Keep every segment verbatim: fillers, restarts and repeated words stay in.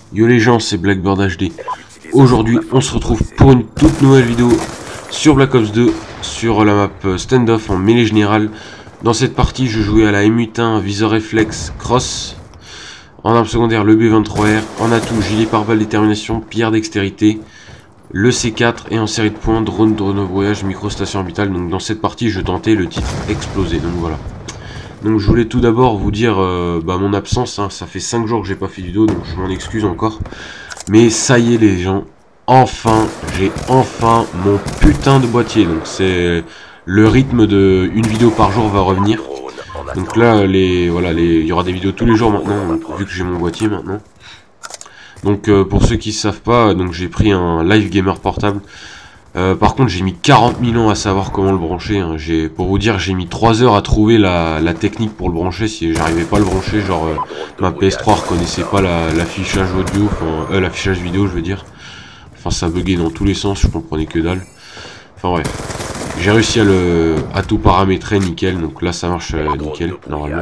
Yo les gens, c'est Blackbird H D. Aujourd'hui, on se retrouve pour une toute nouvelle vidéo sur Black Ops deux, sur la map standoff en mêlée générale. Dans cette partie, je jouais à la M huit un Visor Reflex Cross. En arme secondaire, le B vingt-trois R. En atout, gilet pare-balles détermination, pierre dextérité, le C quatre et en série de points, drone, drone au voyage, microstation orbitale. Donc dans cette partie, je tentais le titre explosé. Donc voilà. Donc je voulais tout d'abord vous dire euh, bah, mon absence, hein. Ça fait cinq jours que j'ai pas fait de vidéo, donc je m'en excuse encore. Mais ça y est les gens, enfin, j'ai enfin mon putain de boîtier. Donc c'est le rythme de une vidéo par jour va revenir. Donc là, les voilà, les, il y aura des vidéos tous les jours maintenant, donc, vu que j'ai mon boîtier maintenant. Donc euh, pour ceux qui ne savent pas, donc j'ai pris un Live Gamer portable. Euh, par contre j'ai mis quarante mille ans à savoir comment le brancher, hein. J'ai, pour vous dire, j'ai mis trois heures à trouver la, la technique pour le brancher. Si j'arrivais pas à le brancher, genre euh, ma P S trois reconnaissait pas l'affichage la, audio, enfin euh, l'affichage vidéo je veux dire. Enfin ça buguait dans tous les sens, je comprenais que dalle. Enfin bref, j'ai réussi à le à tout paramétrer nickel, donc là ça marche euh, nickel normalement.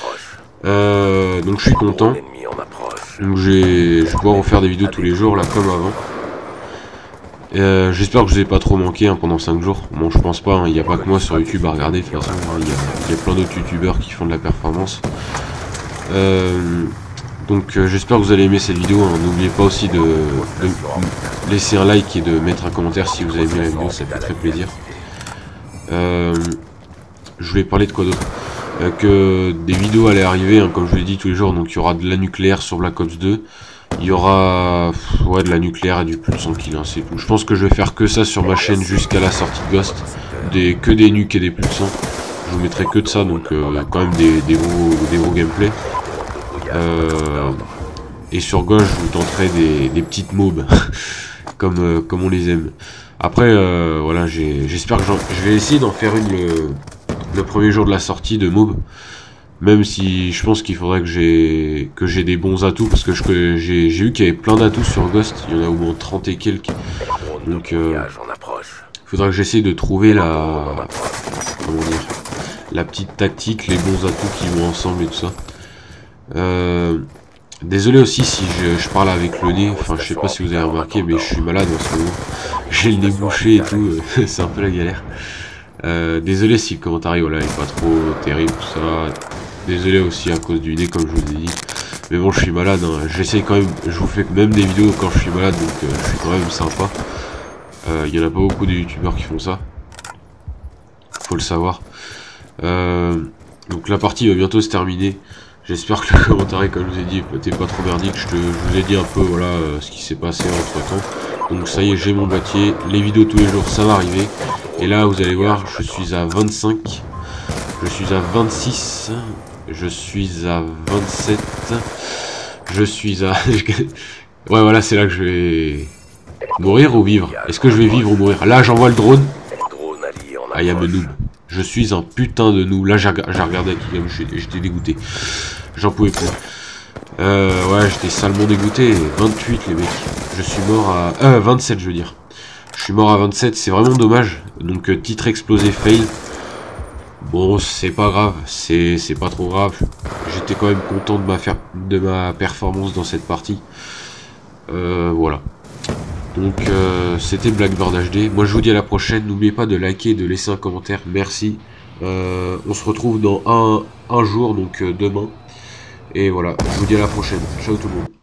Euh, donc je suis content. Donc j'ai, je vais pouvoir refaire des vidéos tous les jours là comme avant. Euh, J'espère que je vous ai pas trop manqué hein, pendant cinq jours. Bon, je pense pas, il hein, n'y a pas que moi sur YouTube à regarder de toute façon. Il hein, y, y a plein d'autres youtubeurs qui font de la performance. Euh, donc euh, j'espère que vous allez aimer cette vidéo. N'oubliez pas aussi de, de laisser un like et de mettre un commentaire si vous avez aimé la vidéo, ça fait très plaisir. Euh, je voulais parler de quoi d'autre, euh, que des vidéos allaient arriver, hein, comme je vous l'ai dit tous les jours. Donc il y aura de la nucléaire sur Black Ops deux. Il y aura ouais, de la nucléaire et du plus de cent kills, hein, c'est tout. Je pense que je vais faire que ça sur ma chaîne jusqu'à la sortie de Ghost. Des, que des nuques et des plus de cent. Je vous mettrai que de ça, donc euh, quand même des, des, gros, des gros gameplay. Euh, et sur Ghost, je vous tenterai des, des petites mobs, comme, euh, comme on les aime. Après, euh, voilà, j'espère que je vais essayer d'en faire une le, le premier jour de la sortie de mob. Même si je pense qu'il faudrait que j'ai que j'ai des bons atouts, parce que j'ai vu qu'il y avait plein d'atouts sur Ghost, il y en a au moins trente et quelques. Donc euh, il faudra que j'essaie de trouver la comment dire, la petite tactique, les bons atouts qui vont ensemble et tout ça. Euh, désolé aussi si je, je parle avec le nez, enfin je sais pas si vous avez remarqué, mais je suis malade en ce moment. J'ai le nez bouché et tout, c'est un peu la galère. Euh, désolé si le commentaire voilà, est pas trop terrible, tout ça. Désolé aussi à cause du nez comme je vous ai dit. Mais bon, je suis malade, hein. J'essaie quand même, je vous fais même des vidéos quand je suis malade, donc euh, je suis quand même sympa. Il euh, y en a pas beaucoup de youtubeurs qui font ça. Faut le savoir. Euh, donc la partie va bientôt se terminer. J'espère que le commentaire, comme je vous ai dit, n'était pas trop merdique. Je, te, je vous ai dit un peu voilà euh, ce qui s'est passé entre temps. Donc ça y est, j'ai mon boîtier. Les vidéos tous les jours, ça va arriver. Et là, vous allez voir, je suis à vingt-cinq. Je suis à vingt-six. Je suis à vingt-sept. Je suis à... ouais, voilà, c'est là que je vais... Mourir ou vivre? Est-ce que je vais vivre ou mourir? Là, j'envoie le drone. Ah, y'a me noob. Je suis un putain de noob. Là, j'ai regardé avec Guillaume, j'étais dégoûté. J'en pouvais plus. Euh, ouais, j'étais salement dégoûté. vingt-huit, les mecs. Je suis mort à... Euh, vingt-sept, je veux dire. Je suis mort à vingt-sept, c'est vraiment dommage. Donc, euh, titre explosé, fail. Bon, c'est pas grave, c'est pas trop grave. J'étais quand même content de ma, faire, de ma performance dans cette partie. Euh, voilà. Donc, euh, c'était Blackbird H D. Moi, je vous dis à la prochaine. N'oubliez pas de liker et de laisser un commentaire. Merci. Euh, on se retrouve dans un, un jour, donc euh, demain. Et voilà, je vous dis à la prochaine. Ciao tout le monde.